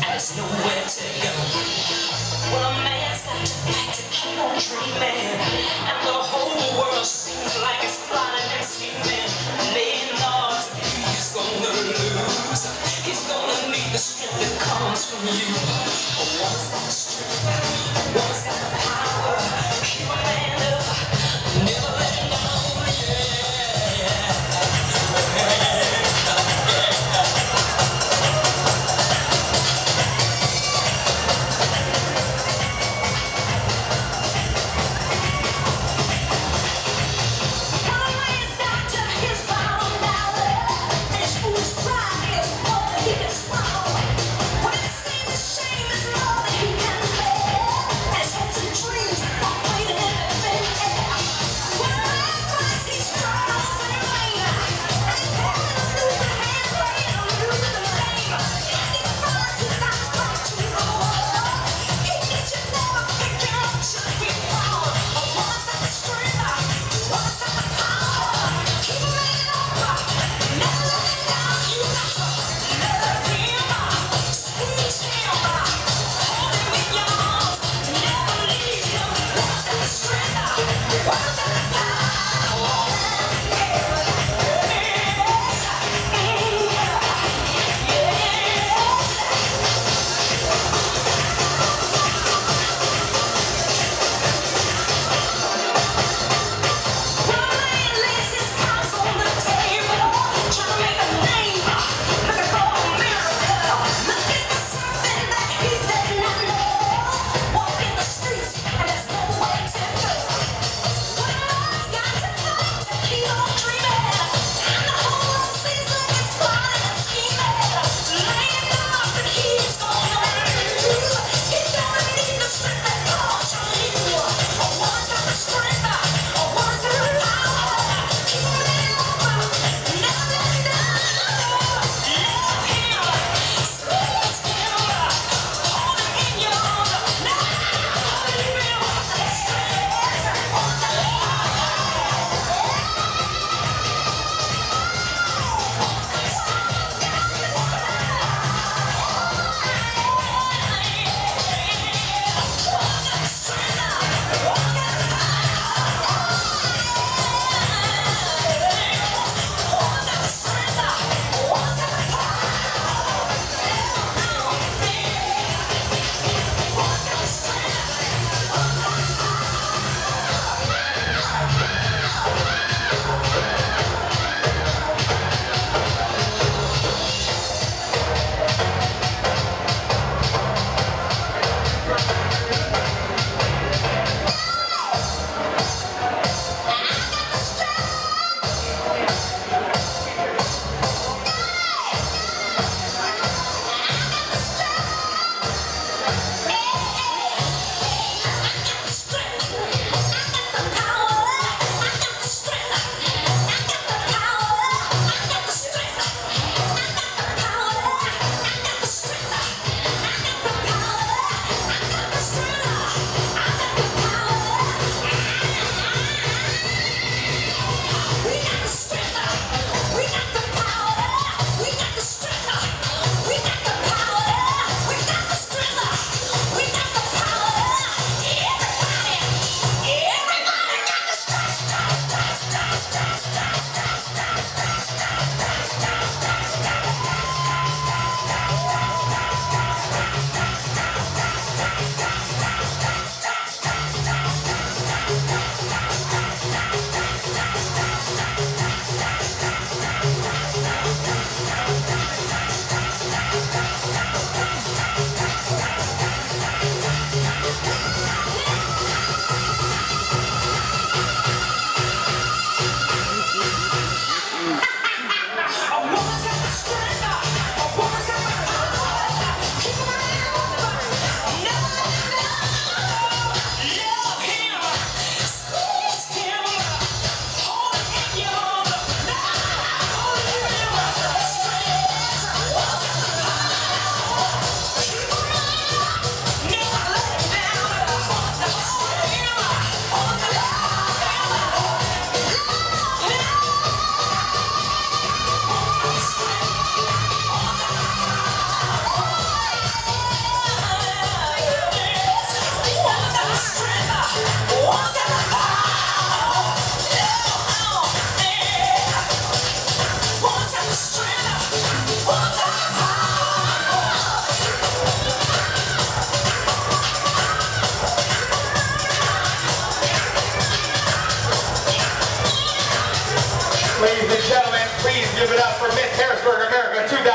there's nowhere to go. Well, a man's got to fight to keep on dreaming, and the whole world seems like it's plotting and scheming, laying odds that he's gonna lose. He's gonna need the strength that comes from you. One's got the strength, one's got the power. Keep a man up, never let him down. He can swallow. When it seems a shame is more than he can bear. Give it up for Miss Harrisburg, America 2000.